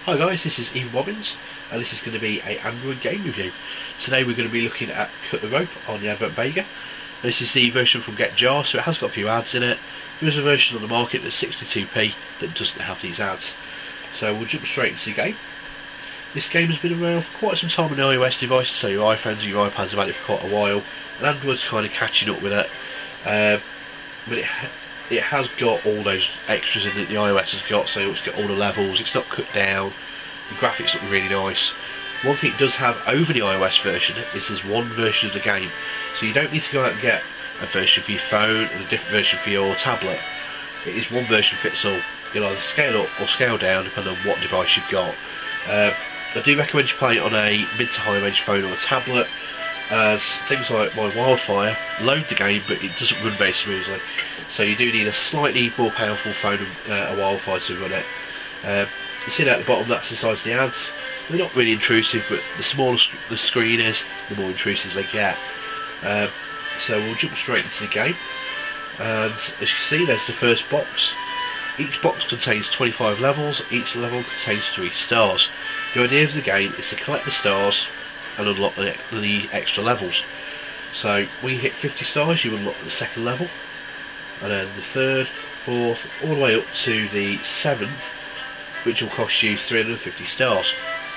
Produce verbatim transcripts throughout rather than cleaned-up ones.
Hi guys, this is Ian Bobbins and this is going to be a Android game review. Today we're going to be looking at Cut the Rope on the advert Vega. This is the version from GetJar, so it has got a few ads in it. There is a version on the market that's sixty-two p that doesn't have these ads. So we'll jump straight into the game. This game has been around for quite some time on the iOS devices, so your iPhones and your iPads have had it for quite a while, and Android's kind of catching up with it. Uh, but it It has got all those extras in that the iOS has got, so it's got all the levels, it's not cut down, the graphics look really nice. One thing it does have over the iOS version is there's one version of the game, so you don't need to go out and get a version for your phone and a different version for your tablet. It is one version fits all. You'll either scale up or scale down depending on what device you've got. Uh, I do recommend you play it on a mid to high range phone or a tablet, as things like my Wildfire load the game but it doesn't run very smoothly. So you do need a slightly more powerful phone and uh, a Wildfire to run it. Uh, you see that at the bottom, that's the size of the ads. They're not really intrusive, but the smaller the screen is, the more intrusive they get. Uh, so we'll jump straight into the game. And as you can see, there's the first box. Each box contains twenty-five levels, each level contains three stars. The idea of the game is to collect the stars and unlock the, the extra levels. So when you hit fifty stars, you unlock the second level. And then the third, fourth, all the way up to the seventh, which will cost you three hundred fifty stars.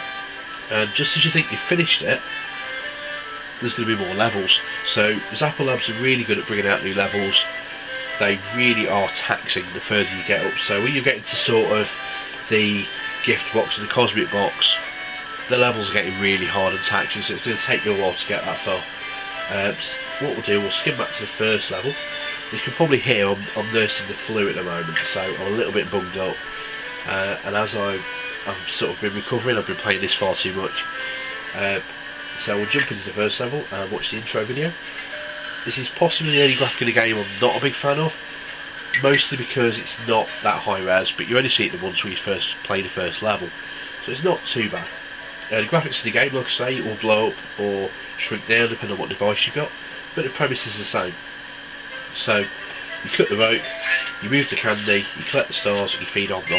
And just as you think you've finished it, there's going to be more levels. So ZeptoLabs are really good at bringing out new levels. They really are taxing the further you get up. So when you get into sort of the gift box and the cosmic box, the levels are getting really hard and taxing, so it's going to take you a while to get that far. Um, so what we'll do, we'll skim back to the first level. You can probably hear I'm, I'm nursing the flu at the moment, so I'm a little bit bunged up. Uh, and as I, I've sort of been recovering, I've been playing this far too much. Uh, so we'll jump into the first level and watch the intro video. This is possibly the only graphic in the game I'm not a big fan of, mostly because it's not that high res, but you only see it once when you first play the first level, so it's not too bad. Uh, the graphics in the game, like I say, will blow up or shrink down depending on what device you've got, but the premise is the same. So, you cut the rope, you move the candy, you collect the stars and you feed on them.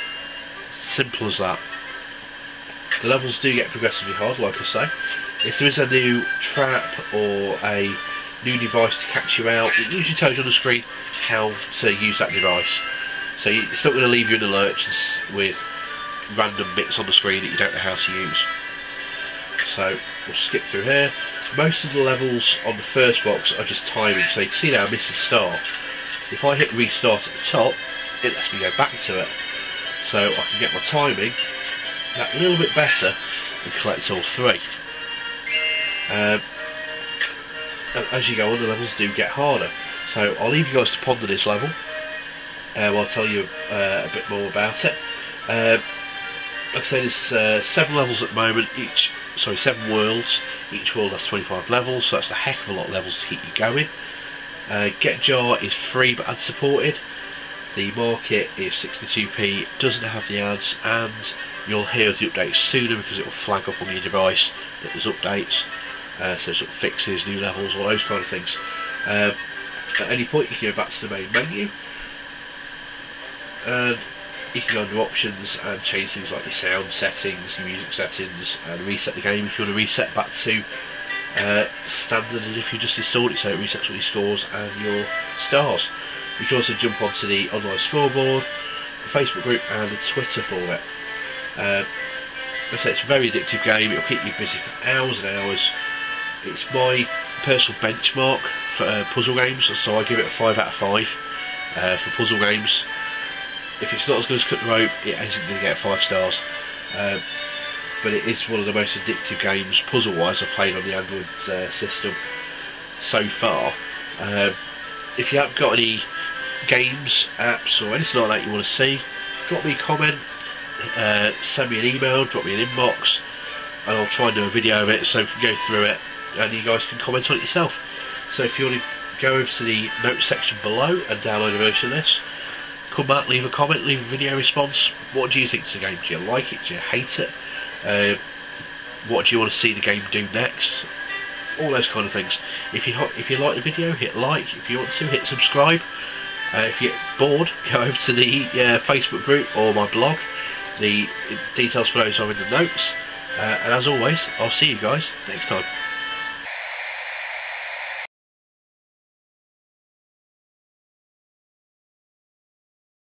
Simple as that. The levels do get progressively hard, like I say. If there is a new trap or a new device to catch you out, it usually tells you on the screen how to use that device. So it's not going to leave you in the lurch with random bits on the screen that you don't know how to use. So, we'll skip through here. Most of the levels on the first box are just timing, so you can see now I missed a star. If I hit restart at the top, it lets me go back to it. So I can get my timing that little bit better and collect all three. Um, and as you go on, the levels do get harder. So I'll leave you guys to ponder this level. Um, I'll tell you uh, a bit more about it. Um, like I say, there's uh, seven levels at the moment, each sorry, seven worlds. Each world has twenty-five levels, so that's a heck of a lot of levels to keep you going. Uh, GetJar is free but ad supported. The market is sixty-two p, doesn't have the ads, and you'll hear the updates sooner because it will flag up on your device that there's updates. Uh, so sort of fixes, new levels, all those kind of things. Um, at any point you can go back to the main menu, and you can go under options and change things like your sound settings, your music settings, and reset the game if you want to reset back to uh, standard as if you just installed it, so it resets all your scores and your stars. You can also jump onto the online scoreboard, the Facebook group and the Twitter for it. Uh, I say it's a very addictive game, it'll keep you busy for hours and hours. It's my personal benchmark for uh, puzzle games, so I give it a five out of five uh, for puzzle games. If it's not as good as Cut the Rope, it isn't going to get five stars. Um, but it is one of the most addictive games, puzzle-wise, I've played on the Android uh, system so far. Um, if you haven't got any games, apps, or anything like that you want to see, drop me a comment, uh, send me an email, drop me an inbox, and I'll try and do a video of it so we can go through it, and you guys can comment on it yourself. So if you want to go over to the notes section below and download a version of this, come back, leave a comment, leave a video response. What do you think of the game? Do you like it? Do you hate it? Uh, what do you want to see the game do next? All those kind of things. If you if you like the video, hit like. If you want to, hit subscribe. Uh, if you get bored, go over to the uh, Facebook group or my blog. The details for those are in the notes. Uh, and as always, I'll see you guys next time.